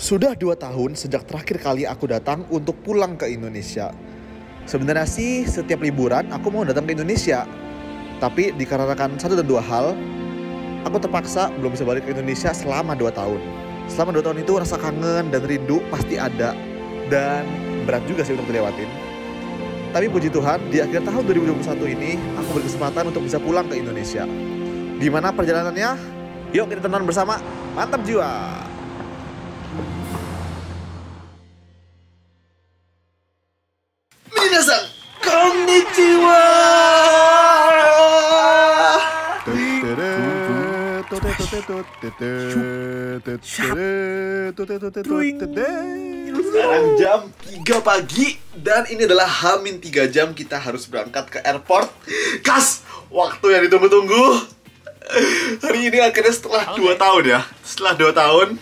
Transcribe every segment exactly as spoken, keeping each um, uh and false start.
Sudah dua tahun sejak terakhir kali aku datang untuk pulang ke Indonesia. Sebenarnya sih setiap liburan aku mau datang ke Indonesia. Tapi dikarenakan satu dan dua hal, aku terpaksa belum bisa balik ke Indonesia selama dua tahun. Selama dua tahun itu rasa kangen dan rindu pasti ada. Dan berat juga sih untuk dilewatin. Tapi puji Tuhan, di akhir tahun dua ribu dua puluh satu ini, aku berkesempatan untuk bisa pulang ke Indonesia. Gimana perjalanannya? Yuk kita tonton bersama. Mantap jiwa! Minasan, konnichiwa! Sekarang jam tiga pagi dan ini adalah Hamin tiga jam kita harus berangkat ke airport. Kas, waktu yang ditunggu-tunggu. Hari ini akhirnya setelah dua tahun ya. Setelah dua tahun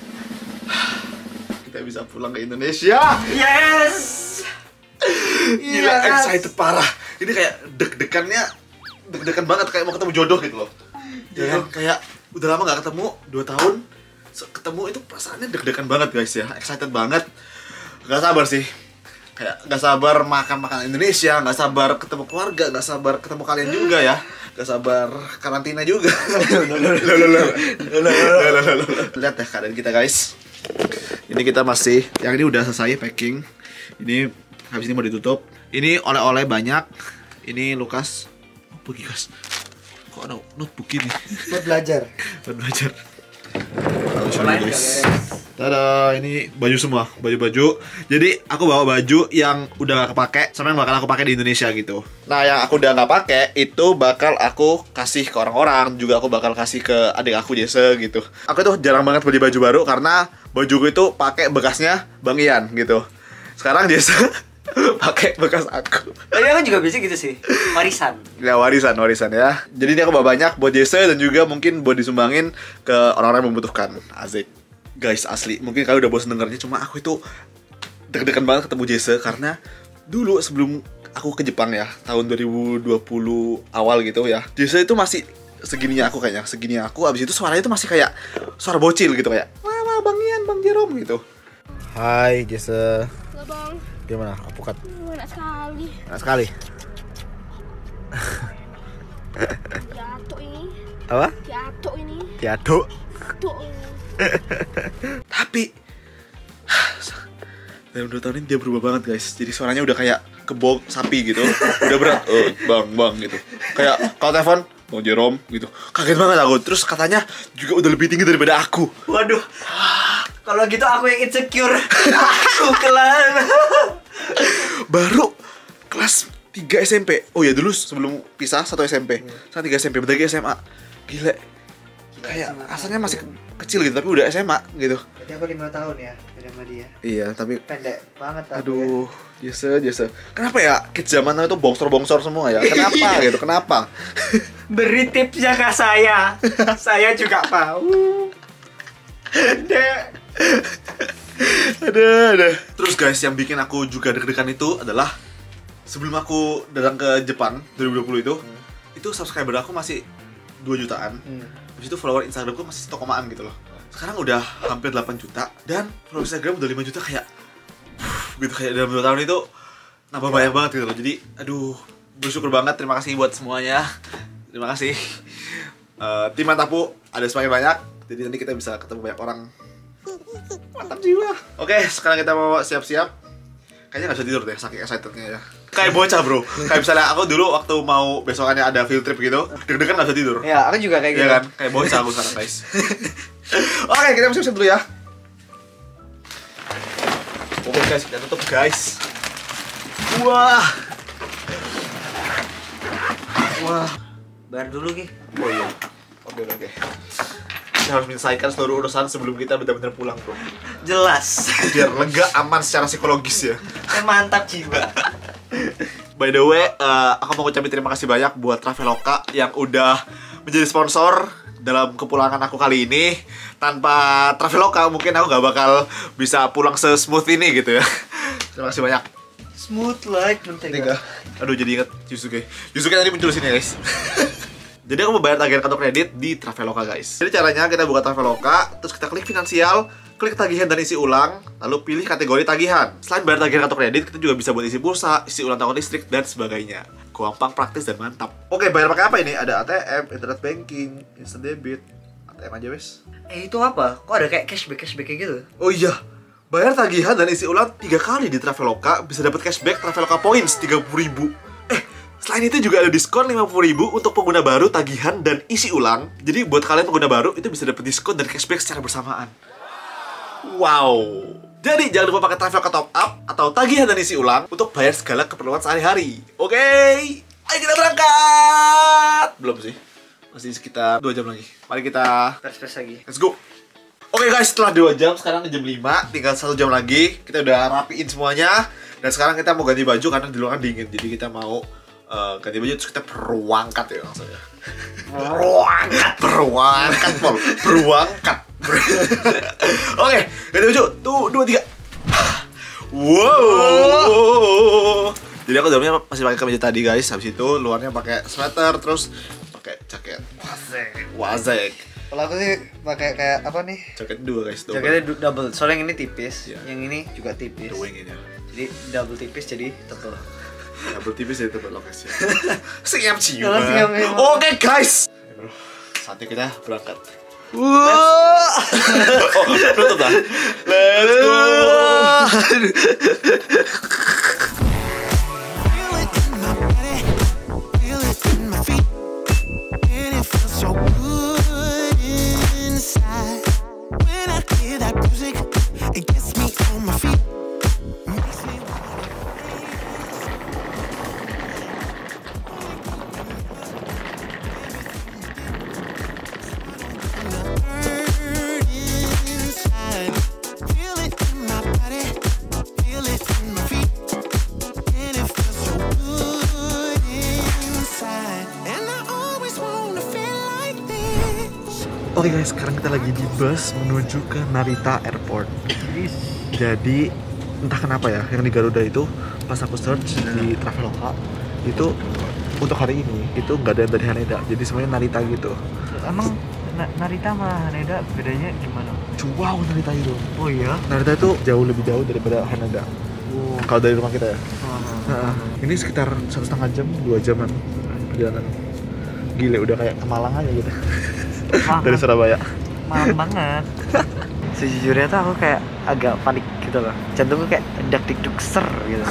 kita bisa pulang ke Indonesia. Yes. Gila, yes. Excited parah. Ini kayak deg-degannya deg-degan banget, kayak mau ketemu jodoh gitu loh. Ya kan, kayak udah lama gak ketemu, dua tahun ketemu itu perasaannya deg-degan banget guys ya. Excited banget. Gak sabar sih. Kayak gak sabar makan makanan Indonesia, gak sabar ketemu keluarga, gak sabar ketemu kalian juga ya. Gak sabar karantina juga. Lihat ya keadaan kita guys. Ini kita masih, yang ini udah selesai packing. Ini habis ini mau ditutup. Ini oleh-oleh banyak. Ini Lukas. Oh, pergi guys. Kok ada notebook ini? Buat belajar. Buat belajar. Online guys. Tada, ini baju semua, baju-baju. Jadi aku bawa baju yang udah gak kepake, sama yang bakal aku pakai di Indonesia gitu. Nah, yang aku udah gak pakai itu bakal aku kasih ke orang-orang, juga aku bakal kasih ke adik aku Jesse gitu. Aku tuh jarang banget beli baju baru karena bajuku itu pakai bekasnya Bang Ian gitu. Sekarang Jesse pakai bekas aku. Tapi aku juga biasa gitu sih, warisan. Ya warisan, warisan ya. Jadi ini aku bawa banyak buat Jesse dan juga mungkin buat disumbangin ke orang-orang yang membutuhkan. Asik. Guys, asli, mungkin kalian udah bosan dengernya, cuma aku itu deg-degan banget ketemu Jesse karena dulu sebelum aku ke Jepang ya, tahun dua ribu dua puluh awal gitu ya, Jesse itu masih segininya aku kayaknya, segininya aku. Abis itu suaranya itu masih kayak suara bocil gitu, kayak wah, wah Bang Ian, Bang Jerome gitu. Hai Jesse. Halo Bang. Gimana? Apukat? Enak sekali. Enak sekali. Tiato ini. Apa? Tiato ini. Tiato. Tiato ini. Tapi dalam dua tahun ini dia berubah banget guys. Jadi suaranya udah kayak kebok sapi gitu. Udah berat, oh, bang bang gitu. Kayak kalau telepon Bang Jerome gitu. Kaget banget aku. Terus katanya juga udah lebih tinggi daripada aku. Waduh. Kalau gitu aku yang insecure. Aku kelan. Baru kelas tiga S M P. Oh ya, dulu sebelum pisah satu S M P. Sekarang tiga S M P, bentar lagi S M A. Gila. Kayak asalnya masih kecil gitu, tapi udah S M A gitu. Jadi aku lima tahun ya, beda sama dia. Iya, tapi pendek banget aku. Aduh, Jesse, Jesse. Kenapa ya kids zaman now itu bongsor-bongsor semua ya? Kenapa gitu? Kenapa? Beri tipsnya ke saya. Saya juga mau. Dek. Ada, ada. Terus guys, yang bikin aku juga deg-degan itu adalah sebelum aku datang ke Jepang dua ribu dua puluh itu, hmm. itu subscriber aku masih dua jutaan. Hmm. Habis itu follower Instagramku masih satu komaan gitu loh. Sekarang udah hampir delapan juta dan follower Instagram udah lima juta, kayak gitu, kayak dalam dua tahun itu nambah banyak banget gitu loh. Jadi aduh, bersyukur banget, terima kasih buat semuanya. Terima kasih. Uh, tim Mantapu ada semakin banyak, jadi nanti kita bisa ketemu banyak orang. Mantap jiwa. Oke, sekarang kita mau siap-siap. Kayaknya gak bisa tidur deh, saking excitednya ya. Kayak bocah bro. Kayak misalnya aku dulu waktu mau besokannya ada field trip gitu, deg-degan gak bisa tidur. Ya, aku juga kayak gitu. Iya kan? Kayak bocah aku sekarang guys. Oke, kita siap-siap dulu ya. Oke guys, kita tutup guys. Wah. Wah. Bayar dulu Ki. Oh iya. Oke oke. Kita harus menyelesaikan seluruh urusan sebelum kita benar-benar pulang bro. Jelas. Biar lega, aman secara psikologis ya. Eh, mantap jiwa. By the way, uh, aku mau ucapin terima kasih banyak buat Traveloka yang udah menjadi sponsor dalam kepulangan aku kali ini. Tanpa Traveloka mungkin aku gak bakal bisa pulang se-smooth ini gitu ya. Terima kasih banyak. Smooth like mentega. Aduh, jadi inget Yusuke. Yusuke tadi muncul di sini guys. Jadi aku mau bayar tagihan kartu kredit di Traveloka guys. Jadi caranya kita buka Traveloka, terus kita klik finansial, klik tagihan dan isi ulang, lalu pilih kategori tagihan. Selain bayar tagihan kartu kredit, kita juga bisa buat isi pulsa, isi ulang tahun listrik, dan sebagainya. Gampang, praktis, dan mantap. Oke, bayar pakai apa ini? Ada A T M, internet banking, instant debit. A T M aja wes. Eh itu apa? Kok ada kayak cashback cashback kayak gitu? Oh iya, bayar tagihan dan isi ulang tiga kali di Traveloka bisa dapat cashback Traveloka Points tiga puluh ribu. Eh, selain itu juga ada diskon lima puluh ribu untuk pengguna baru tagihan dan isi ulang. Jadi buat kalian pengguna baru itu bisa dapat diskon dan cashback secara bersamaan. Wow. Jadi jangan lupa pakai Traveloka Top Up atau tagihan dan isi ulang untuk bayar segala keperluan sehari-hari. Oke, ayo kita berangkat. Belum sih, masih sekitar dua jam lagi. Mari kita Press-press lagi. let's go. Oke guys, setelah dua jam, sekarang jam lima, tinggal satu jam lagi. Kita udah rapiin semuanya. Dan sekarang kita mau ganti baju karena di luar kan dingin. Jadi kita mau uh, ganti baju, terus kita perwangkat ya maksudnya. Perwangkat, perwangkat, Pol. Perwangkat. Oke, ganti baju. Tuh, dua, tiga. Wow. Jadi aku dalamnya masih pakai kemeja tadi guys. Habis itu luarnya pakai sweater, terus pakai jaket. Wazek. Wazek. Kalau aku sih pakai kayak apa nih? Jaket dua guys. Double. Jaketnya du- double. Soalnya yang ini tipis, Iya. yang ini juga tipis. Dua ini ya. Jadi double tipis jadi tebel. Double tipis jadi tebal lokasi. Siap cium. Siap, siap, siap. Oke guys. Bro, saatnya kita berangkat. Wah. Oh, tutup dah. Let's go. Feel it in my body, feel it in my feet, and it feels so good inside. When I hear that music, it gets me on my feet. Makes me wanna burn inside. Feel it in my body, feel it in my feet. And it feels so good inside. And I always wanna feel like this. Oke guys, sekarang kita lagi di bus menuju ke Narita Airport. Jadi entah kenapa ya, yang di Garuda itu pas aku search di Traveloka itu untuk hari ini itu nggak ada yang dari Haneda, jadi semuanya Narita gitu. Emang Na- Narita sama Haneda bedanya gimana? Wow, Narita itu. Oh iya. Narita itu jauh lebih jauh daripada Haneda. Oh. Kalau dari rumah kita ya. Nah, ini sekitar satu setengah jam, dua jaman perjalanan. Gile, udah kayak ke Malang aja gitu. Dari Surabaya. Malam banget. Sejujurnya tuh aku kayak agak panik gitu loh. Jantungku kayak dak dik duk ser gitu.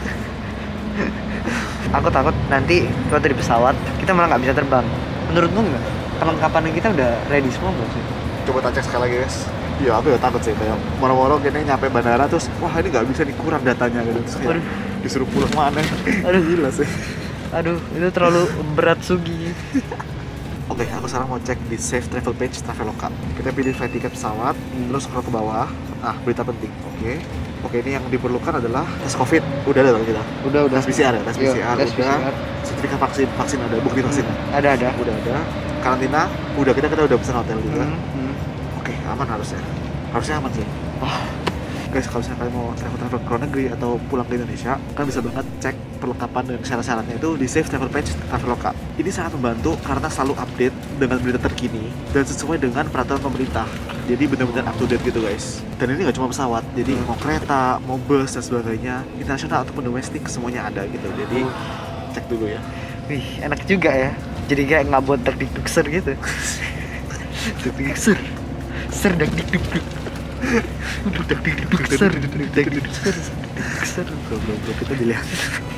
Aku takut nanti waktu di pesawat kita malah nggak bisa terbang. Menurutmu nggak? Perlengkapan kita udah ready semua belum sih? Coba tak cek sekali lagi guys. Iya, aku ya takut sih, kayak moro-moro kayaknya nyampe bandara terus wah ini nggak bisa nih, kurang datanya gitu, terus kayak Aduh. disuruh pulang mana. Aduh. Gila sih. Aduh, itu terlalu berat Sugi. Oke, aku sekarang mau cek di Save Travel Page Traveloka. Kita pilih flight tiket pesawat, terus scroll ke bawah. Ah, berita penting. Oke. Oke, ini yang diperlukan adalah tes COVID. Udah ada dong kita. Udah, udah. Tes P C R ya, tes P C R Iya, tes udah. P C R. Sertifikat vaksin, vaksin ada, bukti vaksin. Ada ada. Udah ada. Karantina, udah kita kita udah pesan hotel juga. Hmm, hmm. Oke, aman harusnya. Harusnya aman sih. Wah. Guys, kalau misalnya kalian mau travel-travel ke luar negeri atau pulang ke Indonesia, kan bisa banget cek perlengkapan dan syarat-syaratnya itu di Save Travel Page Traveloka. Ini sangat membantu karena selalu update dengan berita terkini dan sesuai dengan peraturan pemerintah. Jadi benar-benar up to date gitu guys. Dan ini nggak cuma pesawat, jadi mau kereta, mau bus dan sebagainya, internasional ataupun domestik semuanya ada gitu. Jadi cek dulu ya. Wih, enak juga ya. Jadi kayak nggak buat dak dik duk ser gitu. Dak dik ser. Ser dak dik duk duk. Dak dik duk ser. Dak dik ser. Dak ser. Bro, bro, bro, kita dilihat.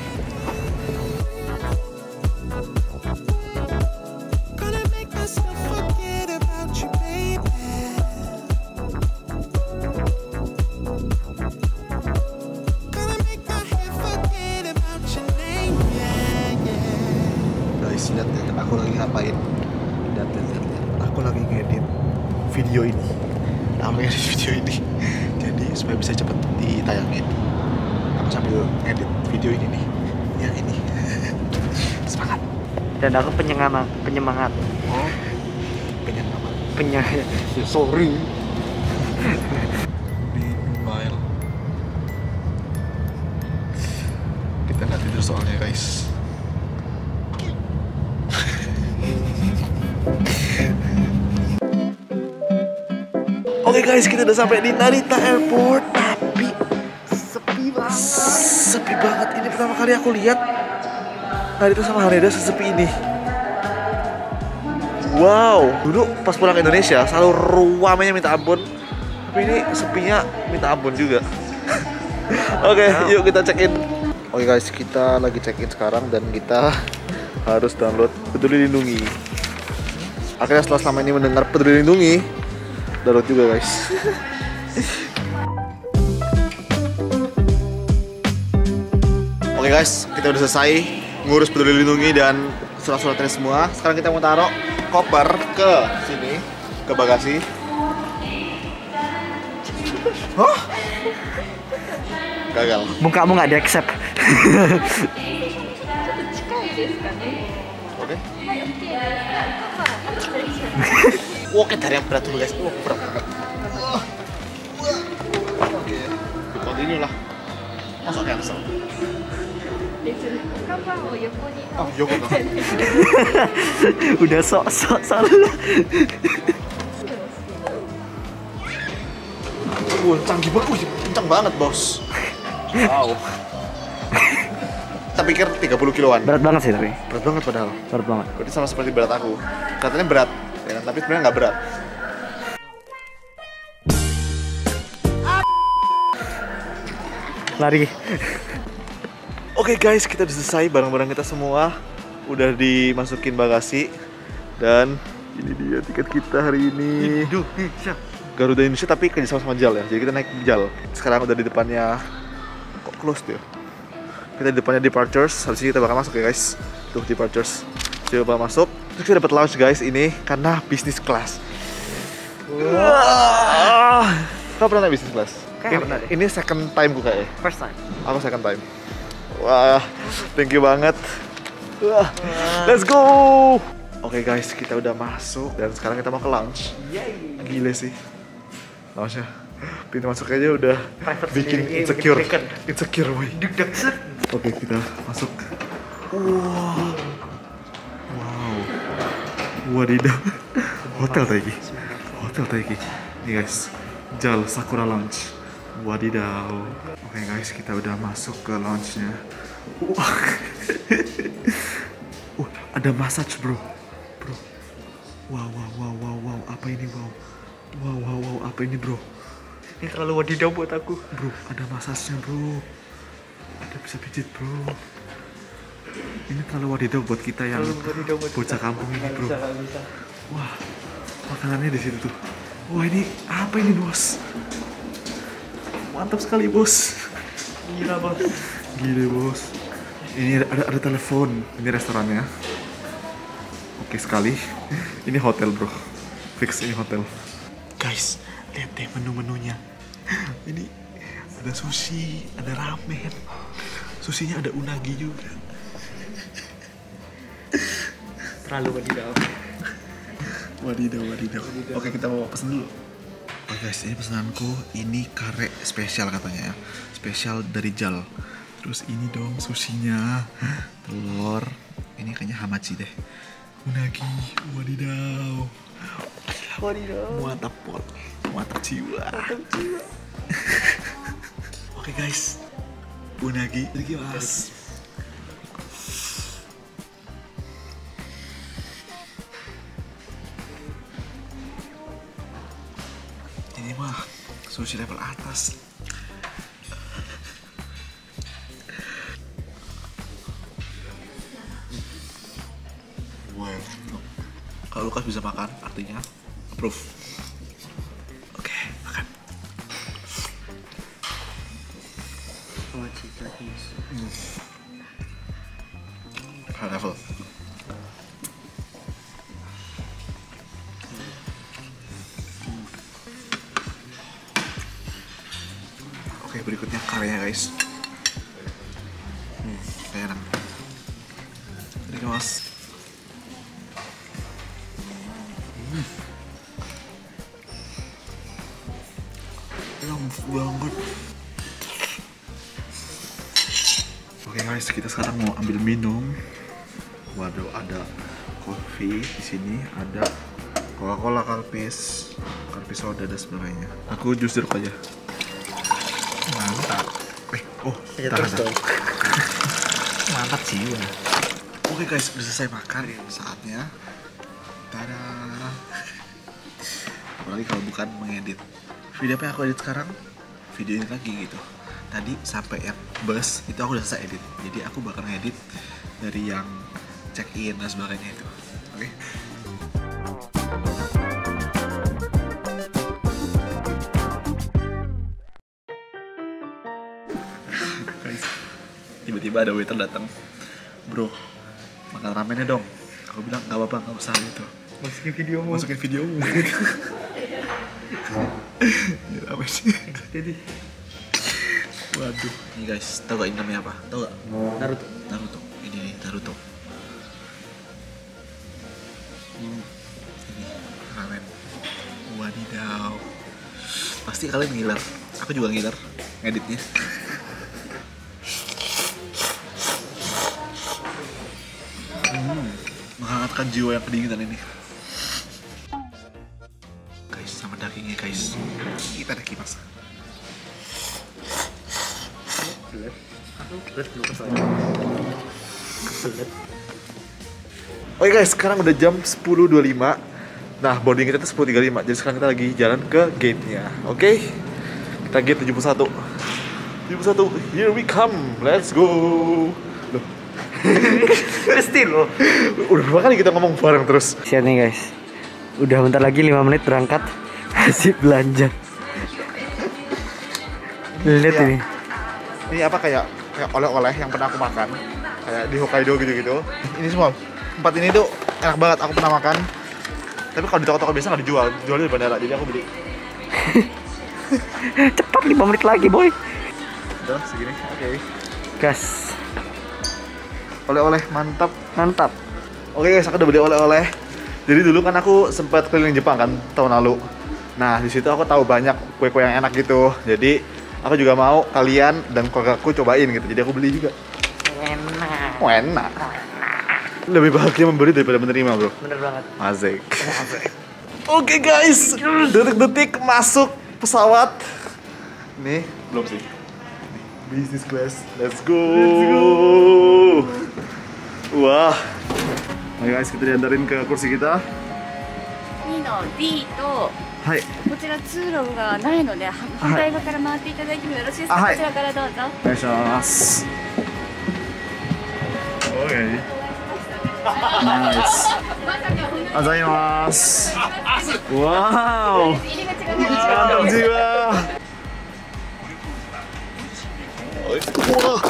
Gonna make myself forget about you, baby. Gonna make my head forget about your name, yeah, yeah. Guys, lihat ya, aku lagi ngapain? Lihat, lihat, lihat, lihat. Aku lagi ngedit video ini. Aku ngedit video ini. Jadi supaya bisa cepet ditayangin. Aku sambil ngedit video ini nih. Yang ini. Semangat. Dan aku penyemangat, penyemangat. Oh. Pengen apa? Penya. Sorry. Meanwhile, kita nggak tidur soalnya guys. guys, kita udah sampai di Narita Airport, tapi sepi banget. Sepi banget. Ini pertama kali aku lihat Narita sama Haneda sesepi ini. Wow, dulu pas pulang ke Indonesia selalu ruamenya minta ampun, tapi ini sepinya minta ampun juga. Oke, okay, yuk kita check in. Oke okay guys, kita lagi check in sekarang dan kita harus download Peduli Lindungi. Akhirnya setelah selama ini mendengar Peduli Lindungi, download juga guys. Oke okay guys, kita udah selesai ngurus Peduli Lindungi dan surat-suratnya semua. Sekarang kita mau taruh koper ke sini, ke bagasi. Hah? Gagal. Mukamu nggak di accept. Oke. Oke, cari yang berat dulu guys. Oh, berat banget. Oke, continue lah. Masuk cancel. Oh, Yoko dong. Udah sok-sok salah. Wah, canggih banget. Wih, kencang banget, bos. Wow. Kita pikir tiga puluh kiloan. Berat banget sih tapi. Berat banget padahal. Berat banget. Berarti sama seperti berat aku. Katanya berat, ya kan? Tapi sebenarnya nggak berat. Lari. Oke okay guys, kita udah selesai, barang-barang kita semua udah dimasukin bagasi. Dan ini dia tiket kita hari ini. Garuda Indonesia tapi kerjasama sama JAL ya. Jadi kita naik JAL. Sekarang udah di depannya. Kok close tuh ya? Kita di depannya departures. Habis ini kita bakal masuk ya guys. Tuh departures. Coba masuk. Terus kita dapat lounge guys ini karena business class. Wow. Kau pernah naik business class? Kayak Ini, pernah deh. ini second time gue kayaknya. First time. Aku second time. Wah, thank you banget. Wah, let's go. Oke okay guys, kita udah masuk dan sekarang kita mau ke lounge. Gile sih. Lounge-nya. Pintu masuk aja udah Private bikin sendiri, insecure. bikin Insecure, boy. Oke, kita masuk. Wow. Wow. Wadidaw. Hotel Taiki. Hotel Taiki. Nih guys, JAL Sakura Lounge. Wadidaw. Oke guys, kita udah masuk ke lounge-nya. Wah. Uh, ada massage, bro. Bro. Wow, wow, wow, wow, wow. Apa ini, wow? Wow, wow, wow. Apa ini, bro? Ini terlalu wadidaw buat aku. Bro, ada massage-nya, bro. Ada bisa pijit, bro. Ini terlalu wadidaw buat kita yang bocah kampung ini, bro. Wah, makanannya di situ tuh. Wah, ini apa ini, bos? Mantap sekali, bos. Gila bos. Gila, bos. Ini ada, ada, ada telepon. Ini restorannya. Oke sekali. Ini hotel, bro. Fix ini hotel. Guys, lihat deh menu-menunya. Ini ada sushi, ada ramen. Sushinya ada unagi juga. Terlalu wadidaw. Wadidaw, wadidaw. Oke, kita mau pesen dulu. Oke guys, ini pesananku. Ini kare spesial katanya ya. Spesial dari JAL. Terus ini dong sushinya. Telur. Ini kayaknya hamachi deh. Unagi, wadidaw. Wadidaw. Mantap pol. Mantap jiwa. Mantap jiwa. Oke guys. Unagi. Mas. Ini mah sushi level atas. Well, kalau Lukas bisa makan, artinya approve. Oke, makan. Hmm. High level. Oke, berikutnya karyanya guys. Hmm, kayak enak. Ini mas. Hmm. Enak banget. Oke guys, kita sekarang mau ambil minum. Waduh, ada kopi di sini, ada Coca-Cola Calpis, bakar pisau dan sebagainya. Aku jus jeruk aja. Mantap. Eh, oh, Ya, tahan, terus tahan. dong. Mantap sih ya. Oke guys, udah selesai makan. Saatnya. Tada. Apalagi kalau bukan mengedit. Video apa yang aku edit sekarang? Video ini lagi gitu. Tadi sampai yang bus itu aku udah selesai edit. Jadi aku bakal ngedit dari yang check in dan sebagainya itu. Oke. Guys, tiba-tiba ada waiter datang. Bro, makan ramennya dong. Aku bilang nggak apa-apa, nggak usah gitu. Masukin videomu. Masukin videomu. Ini apa sih? Jadi Waduh, ini guys, tau gak ini namanya apa? Tau gak? Naruto. Naruto. Ini nih, Naruto. Hmm, ini ramen. Wadidaw. Pasti kalian ngiler. Aku juga ngiler ngeditnya. Hmm, menghangatkan jiwa yang kedinginan ini. Guys, sama dagingnya guys. Kita ada kipas. Oke guys, sekarang udah jam sepuluh dua puluh lima. Nah, boarding kita tuh sepuluh tiga puluh lima. Jadi sekarang kita lagi jalan ke gate-nya. Oke. Kita gate tujuh puluh satu. tujuh puluh satu. Here we come. Let's go. Loh. Pasti lo. Udah berapa kali kita ngomong bareng terus? Siap nih guys. Udah bentar lagi lima menit berangkat. Masih belanja. Lihat Iya. ini. Ini apa kayak kayak oleh-oleh yang pernah aku makan. Kayak di Hokkaido gitu-gitu. Ini semua. Tempat ini tuh enak banget, aku pernah makan. Tapi kalau di toko-toko biasa nggak dijual, dijualnya di bandara, jadi aku beli. Cepat lima menit lagi boy. Udah segini, oke. Gas. Oleh-oleh mantap. Mantap. Oke guys, aku udah beli oleh-oleh. Jadi dulu kan aku sempat keliling Jepang kan tahun lalu. Nah di situ aku tahu banyak kue-kue yang enak gitu. Jadi aku juga mau kalian dan keluargaku cobain gitu. Jadi aku beli juga. Enak. Oh, enak. Lebih bahagia memberi daripada menerima bro. Bener banget. Asik. Oke guys, detik-detik masuk pesawat. Nih, belum sih. Business class. Let's go. Let's go. Wah. Oke guys, kita diantarin ke kursi kita. にの D と Hai. こちら通路がないので反対側から回っていただいてもよろしいですか、 あはいこちらからどうぞ。 Oke. Oke. Nice. Azaimasu. Wow. 入り口がない Mantap jiwa. Wah.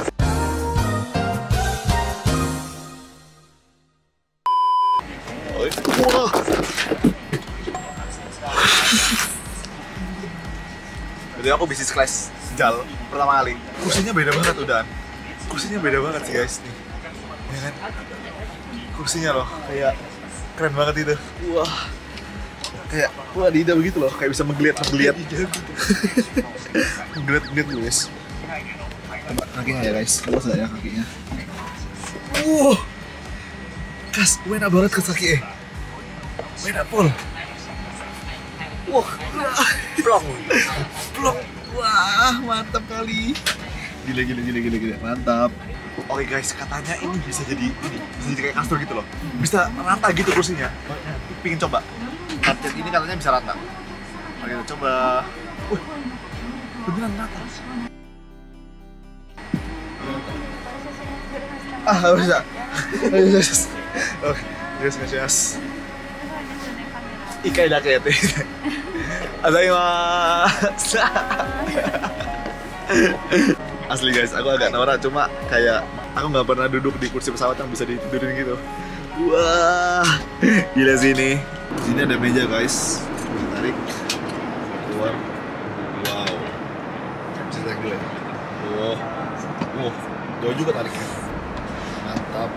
Wah. Jadi aku bisnis class sejal pertama kali. Kursinya beda banget udah. Kursinya beda banget sih guys nih. Ya kan? Kursinya loh kayak keren banget itu. Wah. Kayak wah tidak begitu loh, kayak bisa menggeliat menggeliat. Menggeliat menggeliat tuh guys. Coba kakinya ya guys, luas nggak ya kakinya? Wow. Kas, enak banget ke kaki eh. Enak pol. Wah, plong, plong, wah mantap kali. Gila gila gila gila gila, mantap. Oke guys, katanya ini bisa jadi ini, bisa jadi kayak kasur gitu loh. Bisa rata gitu kursinya. Pingin coba. Karpet ini katanya bisa rata. Oke, kita coba. Wih, beneran rata. Ah, nggak bisa. Nggak bisa. Oke, yes, yes, yes. Ikai dake ya teh. Azaimasu. Asli guys, aku agak norak cuma kayak aku nggak pernah duduk di kursi pesawat yang bisa ditidurin gitu. Wah, gila sih ini. Sini ada meja guys, tarik keluar. Wow, bisa tarik dulu ya. Wow, wow, jauh juga tariknya. Mantap.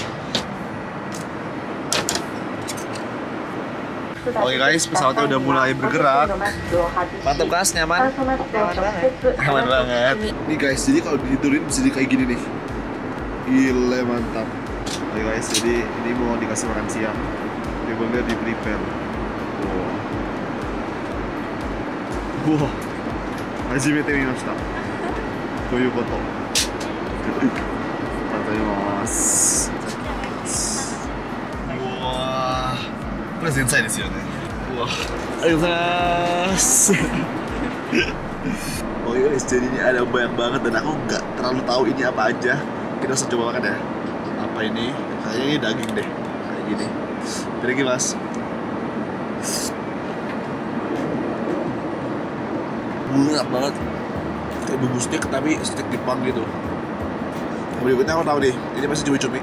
Oke guys, pesawatnya udah mulai bergerak. Mantap guys, nyaman. Nyaman banget. Nih guys, jadi kalau ditidurin bisa di kayak gini nih. Gila mantap. Oke guys, jadi ini mau dikasih makan siang. Tabelnya di prepare. Wow. Wow. Hajimete mimashita. Toyu koto. Arigatou. Wah. Ini zensai desu yo ne. Wah. Arigatou. Oh iya guys, jadi ini ada banyak banget dan aku nggak terlalu tahu ini apa aja. Kita harus coba makan ya. Apa ini? Kayaknya ini daging deh. Kayak gini. Terima mas. Enak banget. Kayak bumbu steak tapi steak Jepang gitu. Berikutnya aku tahu nih, ini masih cumi-cumi.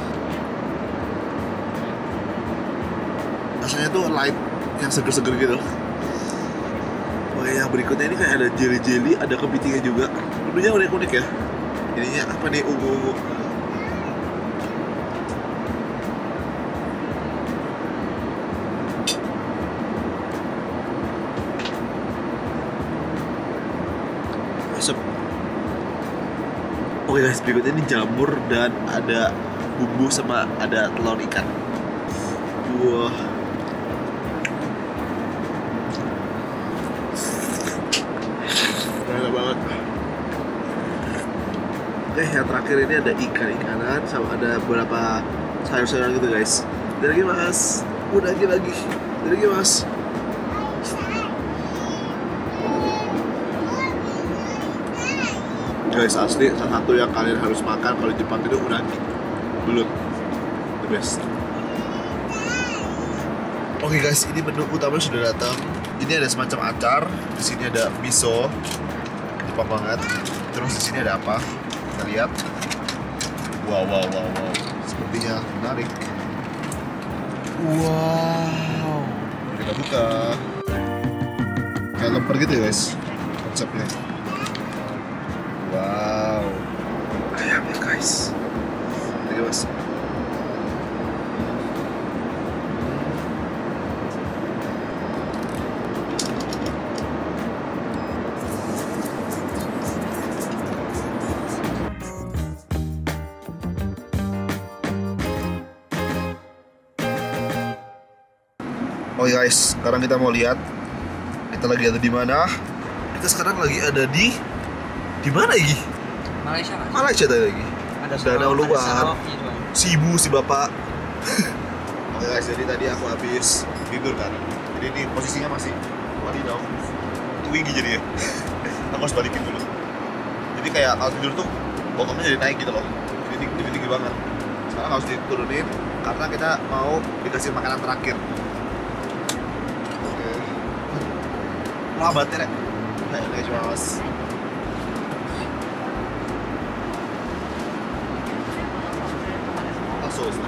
Rasanya tuh light, yang seger-seger gitu. Oke, yang berikutnya ini kayak ada jelly-jelly, ada kepitingnya juga. Menunya unik-unik ya. Ininya apa nih, ungu-ungu. Masuk. Oke guys, berikutnya ini jamur dan ada bumbu sama ada telur ikan. Wah. Enak banget. Eh, yang terakhir ini ada ikan-ikanan sama ada beberapa sayur-sayuran gitu guys. Dari lagi mas, udah lagi lagi. Dari lagi mas. Guys, asli salah satu yang kalian harus makan kalau di Jepang itu unagi. Belut, the best. Oke guys, ini menu utama sudah datang. Ini ada semacam acar. Di sini ada miso, Jepang banget. Terus di sini ada apa? Kita lihat. Wow, wow, wow, wow. Sepertinya menarik. Wow. Kita buka. Kayak lemper gitu ya guys, konsepnya. Wow, ayamnya guys. Oke mas. Oke guys, sekarang kita mau lihat kita lagi ada di mana. Kita sekarang lagi ada di di mana lagi? Malaysia kan? Malaysia tadi lagi. Ada Danau Sarawak, luar. ada Sarawak gitu. Si ibu, si bapak. Oke guys, jadi tadi aku habis tidur kan. Jadi ini posisinya masih wadidaw. Tinggi jadi ya. Aku harus balikin dulu. Jadi kayak kalau tidur tuh bokongnya jadi naik gitu loh. Jadi tinggi, tinggi banget. Sekarang harus diturunin karena kita mau dikasih makanan terakhir. Oke. Lambatnya deh. Ayo, onegaishimasu.そうですね。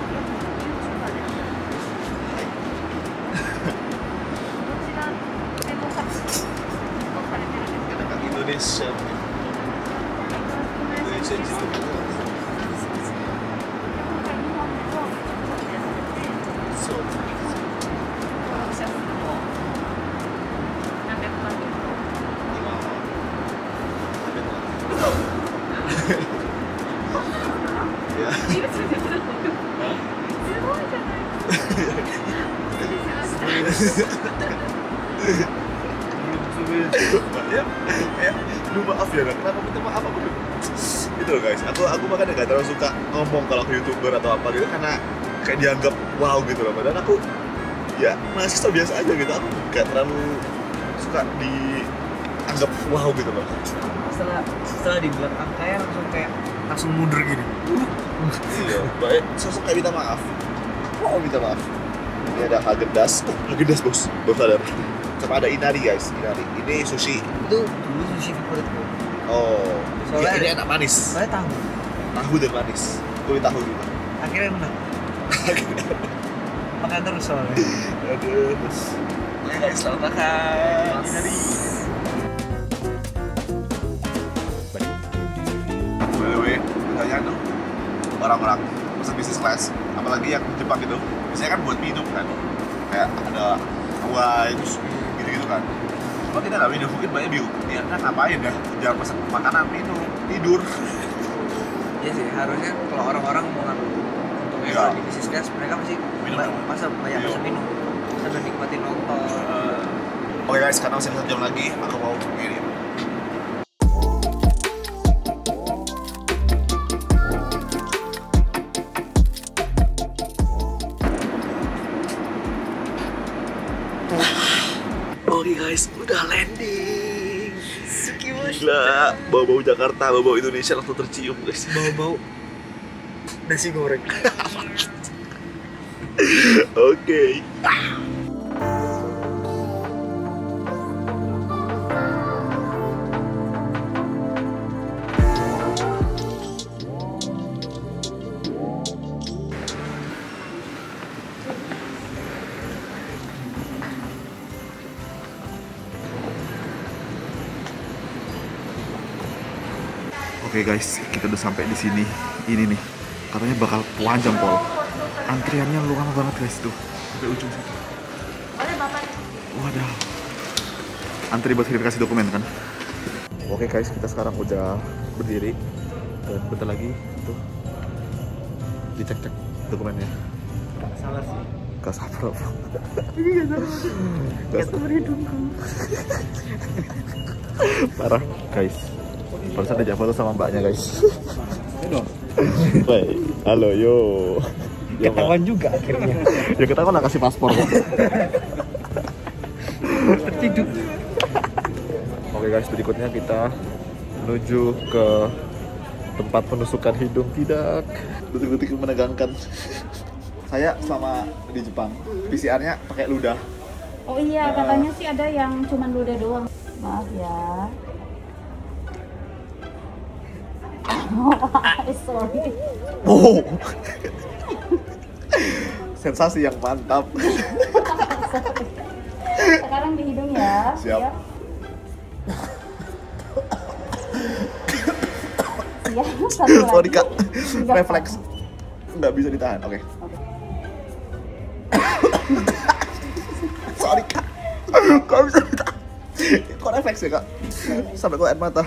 なんかインドネシアのインドネシア地図。そう。ya, ya, lu maaf ya, kenapa minta maaf aku gitu loh guys, aku aku makanya gak terlalu suka ngomong kalau aku youtuber atau apa gitu karena kayak dianggap wow gitu loh, padahal aku ya mahasiswa biasa aja gitu, aku gak terlalu suka dianggap wow gitu loh. Setelah setelah dibilang kayak langsung kayak langsung mundur gini. Iya, baik, sosok kayak minta maaf. Wow, minta maaf. Ini ada Haagen-Dazs, oh Haagen-Dazs bos, baru sadar. Sama ada inari guys, inari. Ini sushi. Itu dulu sushi favoritku. Oh, Soalnya ya, ini ada- enak manis. Soalnya tahu. Tahu dan manis. Kulit tahu juga. Akhirnya menang. Makan terus soalnya. Aduh, terus. Ya guys, selamat makan. Inari. By the way, katanya tuh orang-orang pesan bisnis class, apalagi yang di Jepang gitu, biasanya kan buat minum kan, kayak ada wine, terus gitu-gitu kan. Cuma kita nggak minum, mungkin banyak bingung, ya kan ngapain ya, jangan pesan makanan, minum, tidur. Iya sih, harusnya kalau orang-orang mau ngambil untungnya Iya. kalau di bisnis class mereka pasti Minum ba- dong. masa banyak Iya. masa minum sambil nikmatin nonton. Eh, Oke guys, karena masih satu jam lagi, aku mau ngirim. Oke guys, udah landing. Gila, bau-bau Jakarta, bau-bau Indonesia langsung tercium guys. Bau-bau nasi goreng. Oke. Oke guys, kita udah sampai di sini. Ini nih, katanya bakal panjang pol. Antriannya lu lama banget guys tuh, sampai ujung situ. Wadah. Antri buat verifikasi dokumen kan. Oke guys, kita sekarang udah berdiri dan bentar lagi tuh dicek-cek dokumennya. Gak salah sih. Gak sabar bro. Ini gak salah. Gak sabar hidungku. Parah guys. Barusan ada foto sama mbaknya guys. Ayo dong. Baik, halo yo. Ketahuan juga akhirnya. Ya ketahuan lah kasih paspor kok. Tertidur. Oke guys, berikutnya kita menuju ke tempat penusukan hidung. Tidak, detik-detik menegangkan. Saya selama di Jepang, P C R-nya pakai ludah. Oh iya, katanya sih ada yang cuman ludah doang. Maaf ya. Sorry. Oh, sensasi yang mantap. Sekarang di hidung ya. Siap. Siap. Siap. Satu lagi. Sorry kak, Nggak refleks nggak bisa ditahan. Oke. Oke. Sorry kak, kok bisa ditahan? Kok refleks ya kak? Sampai kok air mata.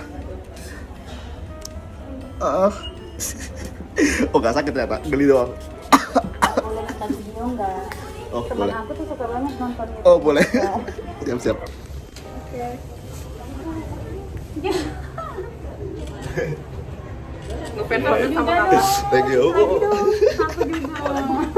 Uh. Oh nggak sakit ternyata, geli doang. Boleh nonton video nggak? Oh Teman boleh. aku tuh suka banget nonton itu. Oh boleh. Ya. Siap siap. Oke. Ngefans banget sama Juga kamu. dong. Thank you. Lagi dong. Aku juga.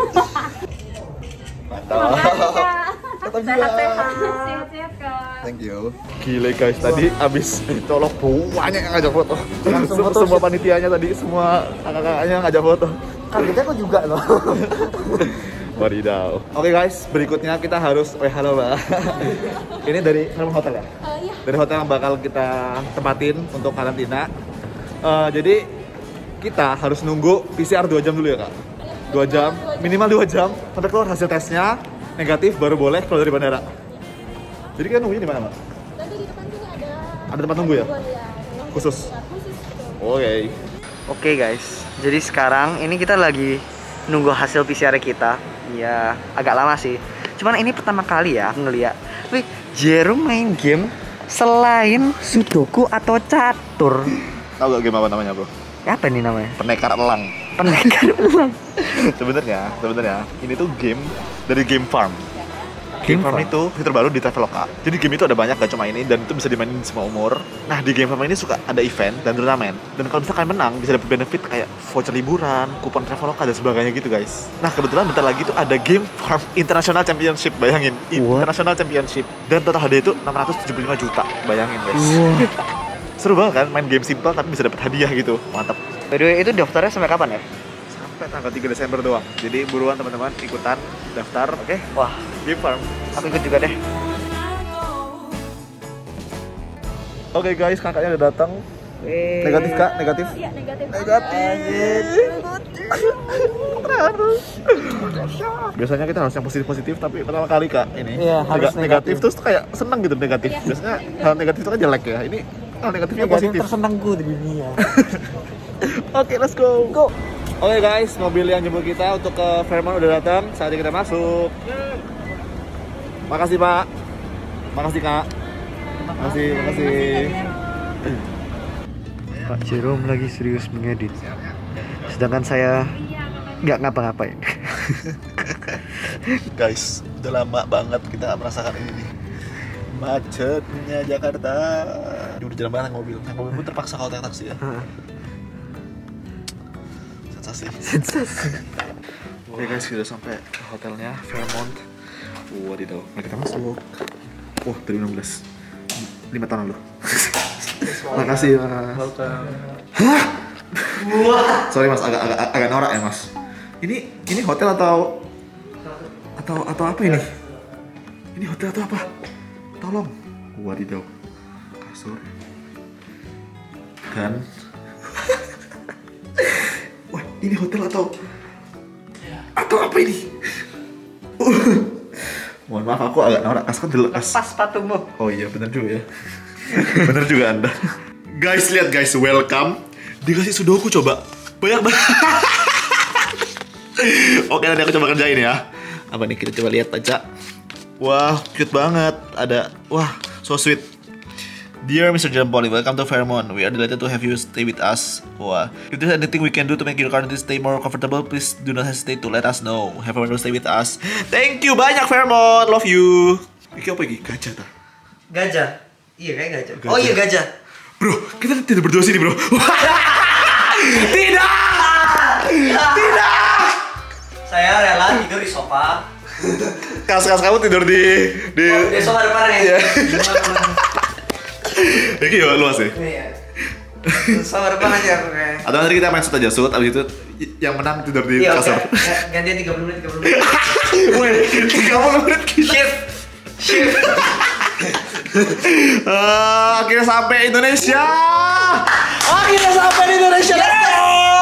Mantap. Kata Sehat-sehat. Sehat-sehat Kak. Thank you. Gile guys, tadi abis colok banyak yang ngajak foto. Langsung Sem- foto semua sih. panitianya tadi, semua kakak-kakaknya ngajak foto. Kagetnya kok juga loh. Wadidaw. Oke guys, berikutnya kita harus, eh halo mbak. Ini dari Helm Hotel ya? iya. Dari hotel yang bakal kita tempatin untuk karantina. Eh, jadi kita harus nunggu P C R dua jam dulu ya kak? dua jam, minimal dua jam sampai keluar hasil tesnya negatif baru boleh keluar dari bandara. Jadi kan nunggunya di mana mbak? Tadi di depan juga ada Ada tempat nunggu ya? Khusus? khusus gitu. Oke. Oke guys, jadi sekarang ini kita lagi nunggu hasil P C R kita. Ya agak lama sih. Cuman ini pertama kali ya aku ngeliat. Wih, Jerome main game selain sudoku atau catur. Tahu gak game apa namanya bro? Apa nih namanya? Pendekar elang. Pendekar ulang. Sebenarnya, sebenarnya ini tuh game dari Game Farm. Game Game Farm Farm? itu fitur baru di Traveloka. Jadi game itu ada banyak, gak cuma ini, dan itu bisa dimainin semua umur. Nah di Game Farm ini suka ada event dan turnamen. Dan kalau misalkan menang bisa dapat benefit kayak voucher liburan, kupon Traveloka dan sebagainya gitu guys. Nah kebetulan bentar lagi tuh ada Game Farm International Championship, bayangin. What? International Championship. Dan total hadiah itu enam ratus tujuh puluh lima juta, bayangin guys. Wah. Seru banget kan main game simple tapi bisa dapat hadiah gitu, mantap. By the way, itu daftarnya sampai kapan ya? Sampai tanggal tiga Desember doang. Jadi buruan teman-teman ikutan daftar, oke? Wah, Game Farm. aku ikut juga deh. Oke guys, kakaknya udah datang. Negatif kak, negatif. Iya, negatif. Negatif. Terus. Biasanya kita harus yang positif-positif, tapi pertama kali kak ini. Iya, harus Nega- negatif. terus tuh kayak seneng gitu negatif. Biasanya hal negatif itu kan jelek ya. Ini hal negatifnya positif. tersenangku di dunia. Oke, let's go. Go. Oke guys, mobil yang jemput kita untuk ke Fairmont udah datang. Saatnya kita masuk. Makasih pak. Makasih kak. Makasih, makasih. Pak Jerome lagi serius mengedit, sedangkan saya nggak ngapa-ngapain. Guys, udah lama banget kita merasakan ini nih. Macetnya Jakarta. Di udah jalan banget mobil. Naik mobil pun terpaksa kalau naik taksi ya. Sensasi. Sensasi. Oke guys, kita sampai ke hotelnya Fairmont. Wadidaw, mari kita masuk. Oh, dari enam belas lima tahun lalu. Makasih mas. Hah? Sorry mas, agak agak agak norak ya mas. Ini ini hotel atau atau atau apa ini? Ini hotel atau apa? Tolong. Wadidaw. Kasur. Dan wah, ini hotel atau atau apa ini? Mohon maaf aku agak norak, kaskan dulu kas. Pas sepatumu. Oh iya benar juga ya. Benar juga anda. Guys lihat guys, welcome. Dikasih sudoku coba. Banyak banget. Oke nanti aku coba kerjain ya. Apa nih kita coba lihat aja. Wah cute banget. Ada wah so sweet. Dear Mister John Polly, welcome to Fairmont. We are delighted to have you stay with us. Wah, if there's anything we can do to make your current stay more comfortable, please do not hesitate to let us know. Have a wonderful stay with us. Thank you banyak Fairmont, love you. Iki apa iki? Gajah ta? Gajah. Iya kayak gajah. Gajah. Oh iya gajah. Bro, kita tidur berdua sini bro. Tidak! Tidak! Saya rela tidur di sofa. Kas-kas kamu tidur di di. Oh, di sofa depan ya. Iya. Iki ya luas ya. Iya. Sofa depan aja oke. Atau nanti kita main shoot aja shoot, abis itu yang menang tidur di Iya, kasur. oke. Gantian tiga puluh menit, tiga puluh menit. Woi, tiga puluh menit kita. Shift. Shift. Eh, akhirnya sampai Indonesia. Akhirnya sampai di Indonesia. Let's go.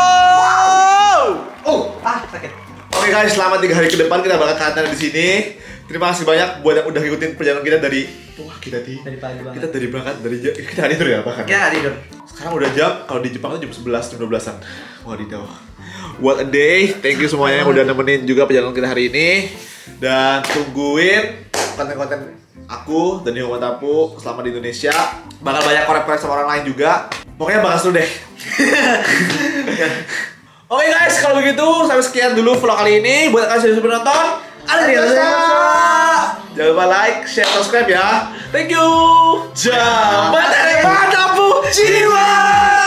Oh, ah sakit. Oke guys, selama tiga hari ke depan kita bakal karantina di sini. Terima kasih banyak buat yang udah ngikutin perjalanan kita dari wah kita di Dari pagi banget. kita dari berangkat dari jam kita hari tidur ya bahkan. Ya tidur. Sekarang udah jam kalau di Jepang itu jam sebelas jam dua belasan. Wadidaw. What a day. Thank you semuanya yang udah nemenin juga perjalanan kita hari ini. Dan tungguin konten-konten aku dan Nihon Matapu selama di Indonesia. Bakal banyak collab-collab sama orang lain juga. Pokoknya bakal seru deh. Oke guys, kalau begitu sampai sekian dulu vlog kali ini. Buat kalian yang sudah menonton, jangan lupa like, share, subscribe ya. Thank you. Jangan Matapu jiwa.